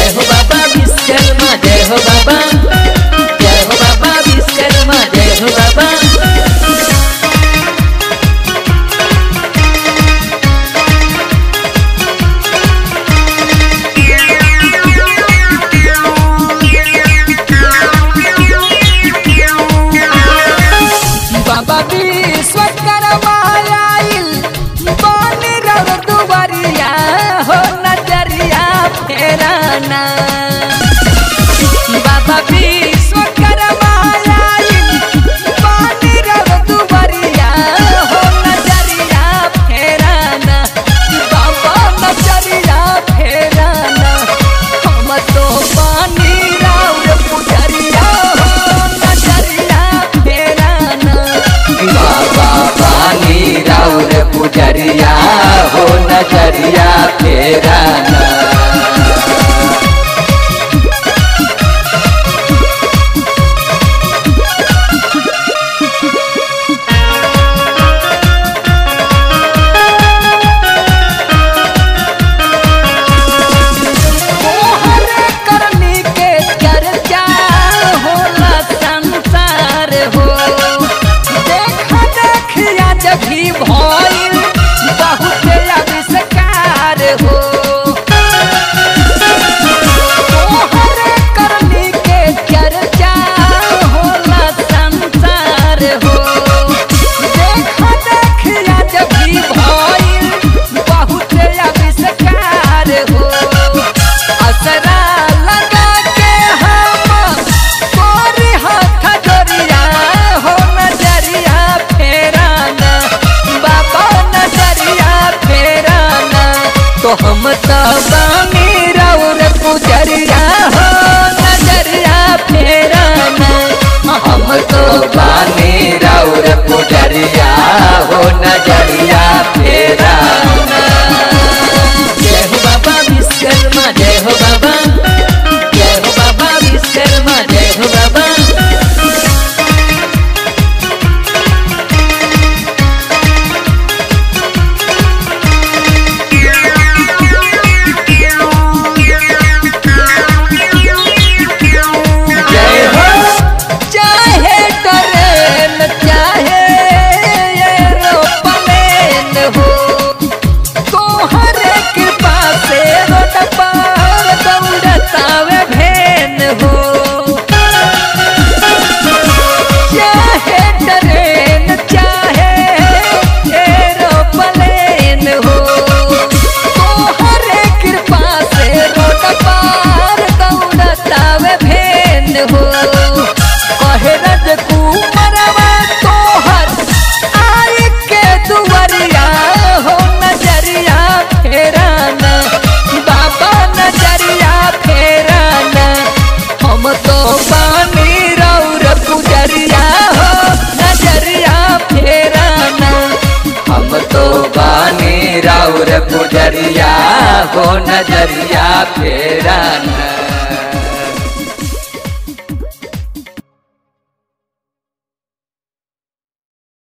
जय हो बाबा विश्वकर्मा जय हो बाबा, जय हो बाबा विश्वकर्मा जय हो बाबा। बाबा विश्वकर्मा आइल बन रव दुवरिया हो नजरिया फेराना। बाबा विश्वकर्मा आइल बन रव दुवरिया हो नजरिया फेराना। बाबा नजरिया फेराना हम तो पानी राउर पुजरिया हो नजरिया फेराना। बाबा पानी राउर पुजरिया हो नजरिया फेराना। भी भइल बहुत आविष्कार हो तोहर करनी के चर्चा होला संसार हो। देखा देखिया जब भी भइल बहुत आविष्कार हो। असरा लगा के हम तोरी हाथ जोड़िया हो नजरिया फेराना। बाबा नजरिया फेराना तो हम तो बानी राउर पुजरिया हो नजरिया फेराना। हम तो बानी राउर पुजरिया हो नजरिया फेराना। जय हो बाबा विश्वकर्मा जय हो बाबा, जय हो बाबा विश्वकर्मा जय हो बाबा। चाहे ट्रेन चाहे एरोप्लेन हो तोहरे कृपा से रोड पर दौड़तावे भेन हो। चाहे ट्रेन चाहे एरोप्लेन हो तोहरे कृपा से रोड पर दौड़तावे भेन हो। कहे राजकुमारवा तोहर आई के दुवरिया हो नजरिया फेराना। बाबा नजरिया फेराना हम तो बानी राउर पुजरिया हो नजरिया फेराना। हम तो बानी राउर पुजरिया हो नजरिया फेराना।